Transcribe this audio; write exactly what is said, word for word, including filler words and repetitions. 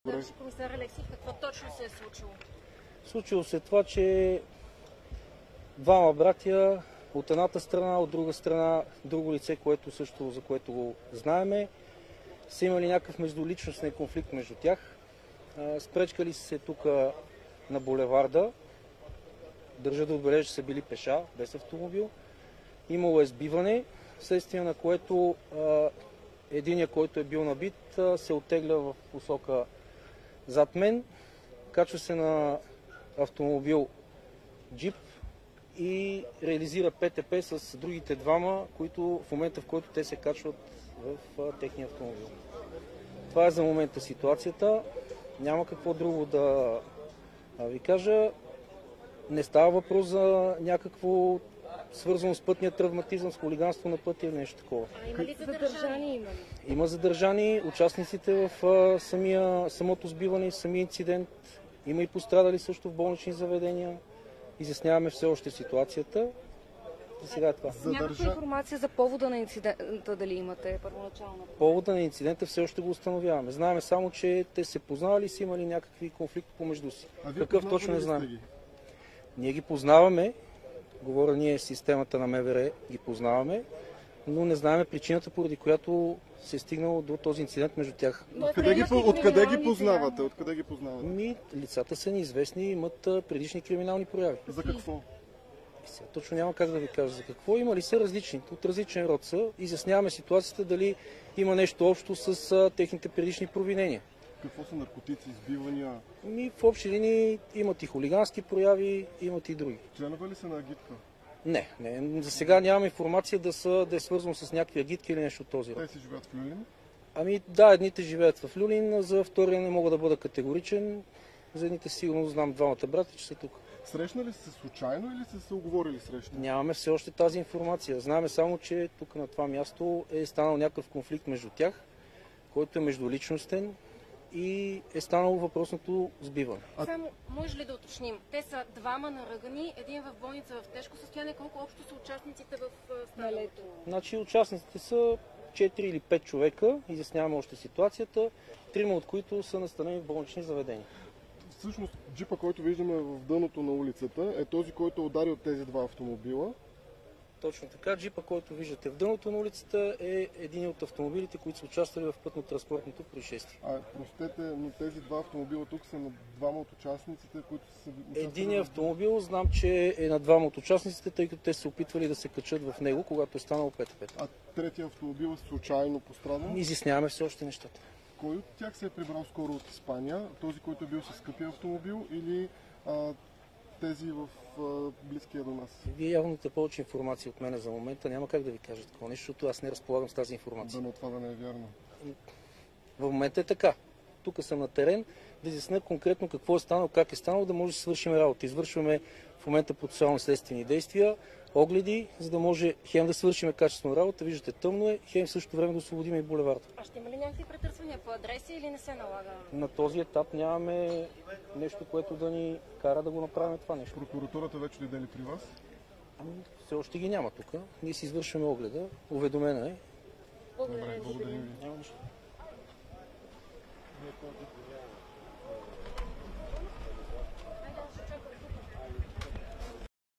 Старши комисар Алексиев, какво точно се е случило? Случило се това, че двама братя от едната страна, от друга страна, друго лице, което също, за което го знаеме, са имали някакъв междуличностен конфликт между тях. Спречкали се тук на булеварда. Държа да отбележа, че са били пеша, без автомобил. Имало е сбиване, вследствие на което единия, който е бил набит, се оттегля в посока зад мен, качва се на автомобил джип и реализира ПТП с другите двама, които в момента, в който те се качват в техния автомобил. Това е за момента ситуацията. Няма какво друго да ви кажа. Не става въпрос за някакво свързано с пътния травматизъм, с хулиганство на пътя или нещо такова. А има ли задържани? Има ли? Има задържани участниците в самия, самото сбиване, самия инцидент. Има и пострадали също в болнични заведения. Изясняваме все още ситуацията. За сега е това. Задържа... Някаква информация за повода на инцидента дали имате първоначално? Повода на инцидента все още го установяваме. Знаеме само, че те се познавали и са имали някакви конфликти помежду си. Какъв точно не знаем. Ги? Ние ги познаваме. Говоря ние системата на МВР ги познаваме, но не знаем причината, поради която се е стигнало до този инцидент между тях. Откъде ги, откъде ги познавате? Откъде ги познавате? Ми, лицата са неизвестни и имат предишни криминални прояви. За какво? Сега, точно няма как да ви кажа за какво. Има ли са различни, от различен род са. Изясняваме ситуацията дали има нещо общо с а, техните предишни провинения. Какво са наркотици, избивания? Ми, в общи линии имат и хулигански прояви, имат и други. Членове ли са на агитка? Не, не. За сега нямам информация да, са, да е свързано с някакви агитки или нещо от този род. Те си живеят в Люлин? Ами да, едните живеят в Люлин, за втория не мога да бъда категоричен. За едните сигурно знам двамата брата, че са тук. Срещнали се случайно или са се оговорили срещу? Нямаме все още тази информация. Знаеме само, че тук на това място е станал някакъв конфликт между тях, който е междуличностен и е станало въпросното сбиване. А... Само, може ли да уточним? Те са двама наръгани, един в болница в тежко състояние. Колко общо са участниците в станалото? Значи участниците са четири или пет човека, изясняваме още ситуацията, трима от които са настанени в болнични заведения. Всъщност джипа, който виждаме в дъното на улицата, е този, който удари от тези два автомобила. Точно така. Джипа, който виждате в дъното на улицата, е един от автомобилите, които са участвали в пътно-транспортното происшествие. А, простете, но тези два автомобила тук са на двама от участниците, които са участвали... Един автомобил знам, че е на двама от участниците, тъй като те се опитвали да се качат в него, когато е станало ПТП. А третия автомобил е случайно пострадал? Изясняваме все още нещата. Кой от тях се е прибрал скоро от Испания? Този, който е бил с скъпия автомобил или а, тези в а, близкия до нас? Вие явно имате повече информация от мен за момента. Няма как да ви кажа такова нещо, защото аз не разполагам с тази информация. Да, но това да не е вярно. В момента е така. Тук съм на терен да изясня конкретно какво е станало, как е станало, да може да свършим работа. Извършваме в момента процесуално-следствени действия, огледи, за да може хем да свършим качествено работа, виждате тъмно е, хем в същото време да освободим и булеварда. А ще има ли някакви претърсвания по адреси или не се налага? На този етап нямаме нещо, което да ни кара да го направим това нещо. Прокуратурата вече дойде ли при вас? Ами, все още ги няма тук. Ние си извършваме огледа, уведомена е. Благодаря ви. Благодарим ви. Няма нищо.